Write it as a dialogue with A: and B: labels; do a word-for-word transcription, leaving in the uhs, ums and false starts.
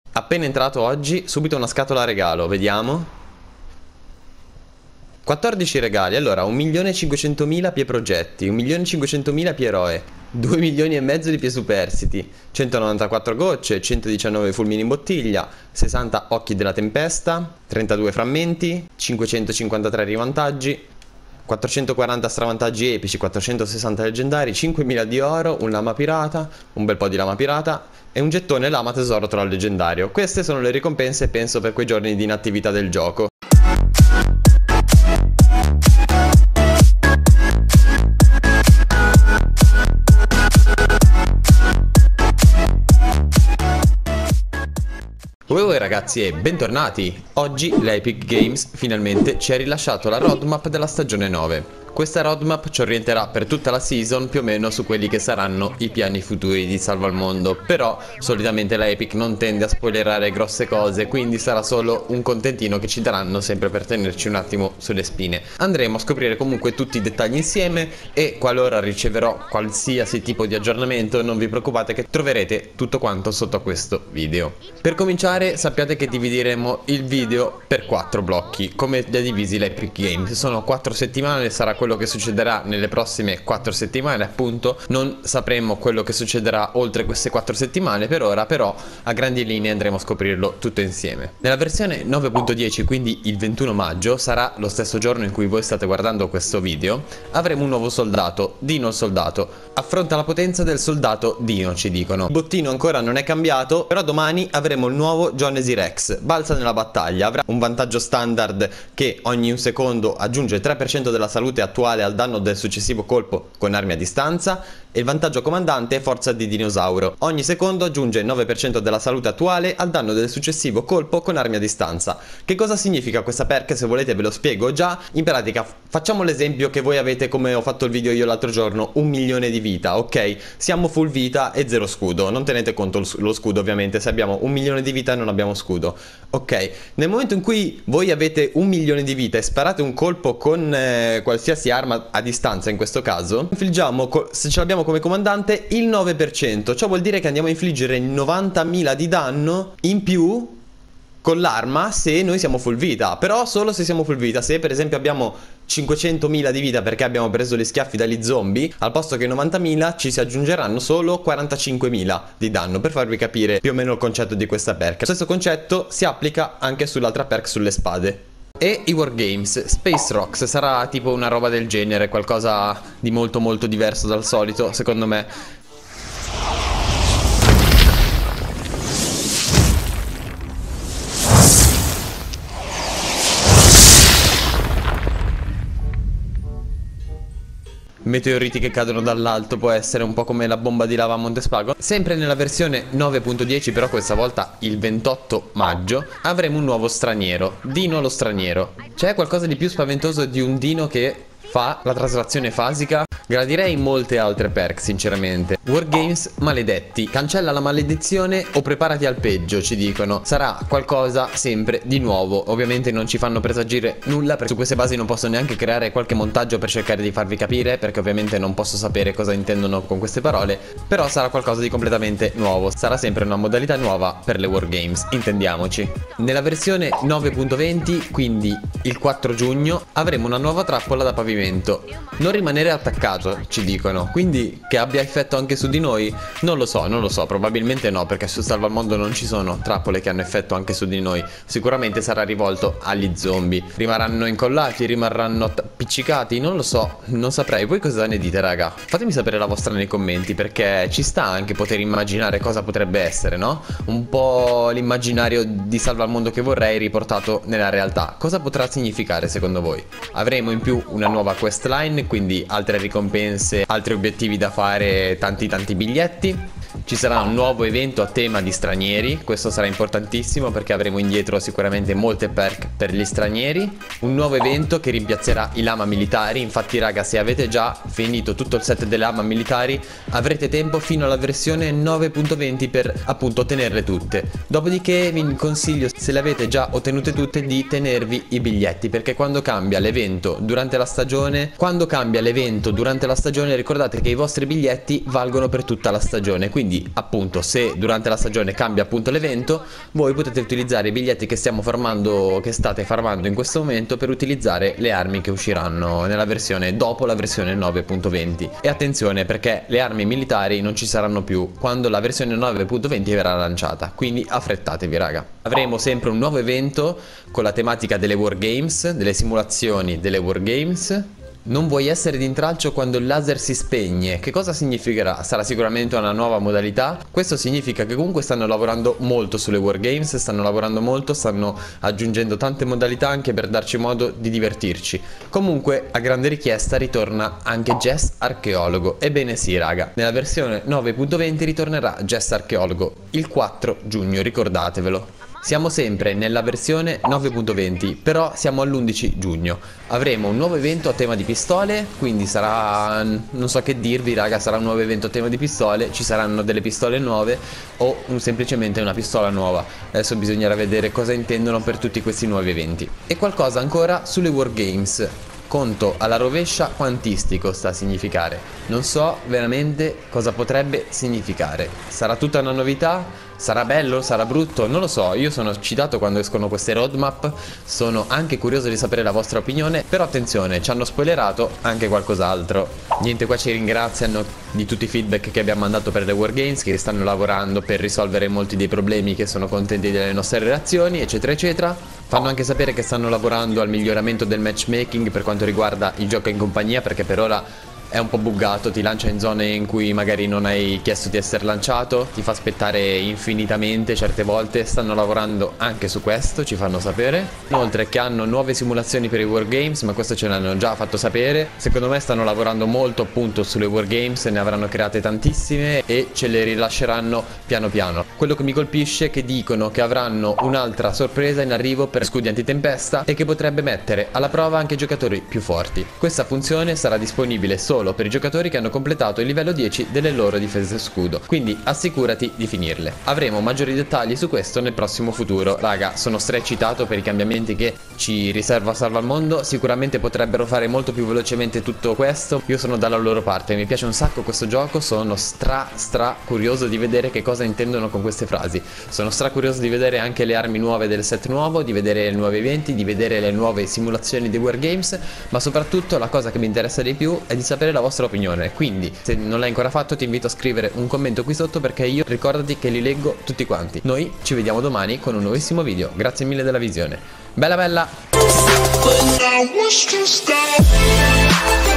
A: Appena entrato oggi, subito una scatola regalo, vediamo. quattordici regali, allora un milione e cinquecentomila pie progetti, un milione e cinquecentomila pie eroe, due milioni e mezzo di pie superstiti, centonovantaquattro gocce, centodiciannove fulmini in bottiglia, sessanta occhi della tempesta, trentadue frammenti, cinquecentocinquantatré rivantaggi, quattrocentoquaranta stravantaggi epici, quattrocentosessanta leggendari, cinquemila di oro, un lama pirata, un bel po' di lama pirata e un gettone lama tesoro troll leggendario. Queste sono le ricompense, penso, per quei giorni di inattività del gioco. Uè ragazzi e bentornati! Oggi l'Epic Games finalmente ci ha rilasciato la roadmap della stagione nove. Questa roadmap ci orienterà per tutta la season più o meno su quelli che saranno i piani futuri di Salva al Mondo. Però solitamente la Epic non tende a spoilerare grosse cose, quindi sarà solo un contentino che ci daranno sempre per tenerci un attimo sulle spine. Andremo a scoprire comunque tutti i dettagli insieme e qualora riceverò qualsiasi tipo di aggiornamento non vi preoccupate che troverete tutto quanto sotto a questo video. Per cominciare sappiate che divideremo il video per quattro blocchi, come li ha divisi l'Epic Games. Sono quattro settimane, sarà quello che succederà nelle prossime quattro settimane appunto. Non sapremo quello che succederà oltre queste quattro settimane per ora, però a grandi linee andremo a scoprirlo tutto insieme. Nella versione nove punto dieci, quindi il ventuno maggio, sarà lo stesso giorno in cui voi state guardando questo video, avremo un nuovo soldato, Dino il soldato. Affronta la potenza del soldato Dino, ci dicono. Il bottino ancora non è cambiato, però domani avremo il nuovo Jonesy Rex. Balza nella battaglia, avrà un vantaggio standard che ogni un secondo aggiunge tre per cento della salute attuale al danno del successivo colpo con armi a distanza, e il vantaggio comandante è forza di dinosauro. Ogni secondo aggiunge nove per cento della salute attuale al danno del successivo colpo con armi a distanza. Che cosa significa questa perk? Se volete ve lo spiego già. In pratica facciamo l'esempio che voi avete, come ho fatto il video io l'altro giorno, un milione di vita, ok? Siamo full vita e zero scudo. Non tenete conto lo scudo ovviamente, se abbiamo un milione di vita e non abbiamo scudo, ok? Nel momento in cui voi avete un milione di vita e sparate un colpo con eh, qualsiasi arma a distanza, in questo caso infliggiamo, se ce l'abbiamo come comandante, il nove per cento. Ciò vuol dire che andiamo a infliggere novantamila di danno in più con l'arma se noi siamo full vita, però solo se siamo full vita. Se per esempio abbiamo cinquecentomila di vita perché abbiamo preso gli schiaffi dagli zombie, al posto che novantamila ci si aggiungeranno solo quarantacinquemila di danno, per farvi capire più o meno il concetto di questa perk. Lo stesso concetto si applica anche sull'altra perk sulle spade. E i Wargames, Space Rocks, sarà tipo una roba del genere, qualcosa di molto molto diverso dal solito, secondo me. Meteoriti che cadono dall'alto, può essere un po' come la bomba di lava a Montespago. Sempre nella versione nove punto dieci, però questa volta il ventotto maggio, avremo un nuovo straniero, Dino lo straniero. C'è qualcosa di più spaventoso di un Dino che fa la traslazione fasica? Gradirei molte altre perk sinceramente. Wargames maledetti, cancella la maledizione o preparati al peggio, ci dicono. Sarà qualcosa sempre di nuovo. Ovviamente non ci fanno presagire nulla, perché su queste basi non posso neanche creare qualche montaggio per cercare di farvi capire, perché ovviamente non posso sapere cosa intendono con queste parole. Però sarà qualcosa di completamente nuovo, sarà sempre una modalità nuova per le Wargames, intendiamoci. Nella versione nove punto venti, quindi il quattro giugno, avremo una nuova trappola da pavimento. Non rimanere attaccato, ci dicono, quindi che abbia effetto anche su di noi? Non lo so, non lo so, probabilmente no, perché su Salva al Mondo non ci sono trappole che hanno effetto anche su di noi. Sicuramente sarà rivolto agli zombie. Rimarranno incollati, rimarranno appiccicati, non lo so, non saprei. Voi cosa ne dite, raga? Fatemi sapere la vostra nei commenti, perché ci sta anche poter immaginare cosa potrebbe essere, no? Un po' l'immaginario di Salva al Mondo che vorrei riportato nella realtà. Cosa potrà significare secondo voi? Avremo in più una nuova questline, quindi altre ricompense, altri obiettivi da fare, tanti tanti biglietti. Ci sarà un nuovo evento a tema di stranieri, questo sarà importantissimo perché avremo indietro sicuramente molte perk per gli stranieri. Un nuovo evento che rimpiazzerà i lama militari. Infatti raga, se avete già finito tutto il set delle lama militari avrete tempo fino alla versione nove punto venti per appunto ottenerle tutte. Dopodiché vi consiglio, se le avete già ottenute tutte, di tenervi i biglietti, perché quando cambia l'evento durante la stagione Quando cambia l'evento durante la stagione ricordate che i vostri biglietti valgono per tutta la stagione, quindi quindi appunto se durante la stagione cambia appunto l'evento, voi potete utilizzare i biglietti che stiamo farmando, che state farmando in questo momento, per utilizzare le armi che usciranno nella versione dopo la versione nove punto venti. E attenzione, perché le armi militari non ci saranno più quando la versione nove punto venti verrà lanciata, quindi affrettatevi raga. Avremo sempre un nuovo evento con la tematica delle wargames, delle simulazioni delle wargames. Non vuoi essere d'intralcio quando il laser si spegne. Che cosa significherà? Sarà sicuramente una nuova modalità. Questo significa che comunque stanno lavorando molto sulle wargames, stanno lavorando molto, stanno aggiungendo tante modalità anche per darci modo di divertirci. Comunque a grande richiesta ritorna anche Jess Archeologo. Ebbene sì raga, nella versione nove punto venti ritornerà Jess Archeologo il quattro giugno, ricordatevelo. Siamo sempre nella versione nove punto venti, però siamo all'undici giugno. Avremo un nuovo evento a tema di pistole, quindi sarà, non so che dirvi raga, sarà un nuovo evento a tema di pistole, ci saranno delle pistole nuove o un, semplicemente una pistola nuova. Adesso bisognerà vedere cosa intendono per tutti questi nuovi eventi. E qualcosa ancora sulle wargames. Conto alla rovescia quantistico sta a significare. Non so veramente cosa potrebbe significare. Sarà tutta una novità? Sarà bello? Sarà brutto? Non lo so, io sono eccitato quando escono queste roadmap, sono anche curioso di sapere la vostra opinione, però attenzione, ci hanno spoilerato anche qualcos'altro. Niente, qua ci ringraziano di tutti i feedback che abbiamo mandato per le wargames, che stanno lavorando per risolvere molti dei problemi, che sono contenti delle nostre reazioni, eccetera eccetera. Fanno anche sapere che stanno lavorando al miglioramento del matchmaking per quanto riguarda il gioco in compagnia, perché per ora è un po' buggato, ti lancia in zone in cui magari non hai chiesto di essere lanciato, ti fa aspettare infinitamente certe volte. Stanno lavorando anche su questo, ci fanno sapere. Inoltre che hanno nuove simulazioni per i wargames, ma questo ce l'hanno già fatto sapere. Secondo me stanno lavorando molto appunto sulle wargames, ne avranno create tantissime e ce le rilasceranno piano piano. Quello che mi colpisce è che dicono che avranno un'altra sorpresa in arrivo per scudi antitempesta e che potrebbe mettere alla prova anche giocatori più forti. Questa funzione sarà disponibile solo per i giocatori che hanno completato il livello dieci delle loro difese scudo, quindi assicurati di finirle. Avremo maggiori dettagli su questo nel prossimo futuro. Raga, sono stra-eccitato per i cambiamenti che ci riserva Salva al Mondo. Sicuramente potrebbero fare molto più velocemente tutto questo. Io sono dalla loro parte, mi piace un sacco questo gioco, sono stra stra curioso di vedere che cosa intendono con queste frasi. Sono stra curioso di vedere anche le armi nuove del set nuovo, di vedere i nuovi eventi, di vedere le nuove simulazioni dei wargames, ma soprattutto la cosa che mi interessa di più è di sapere la vostra opinione. Quindi se non l'hai ancora fatto ti invito a scrivere un commento qui sotto, perché io ricordati che li leggo tutti quanti. Noi ci vediamo domani con un nuovissimo video. Grazie mille della visione. Bella bella.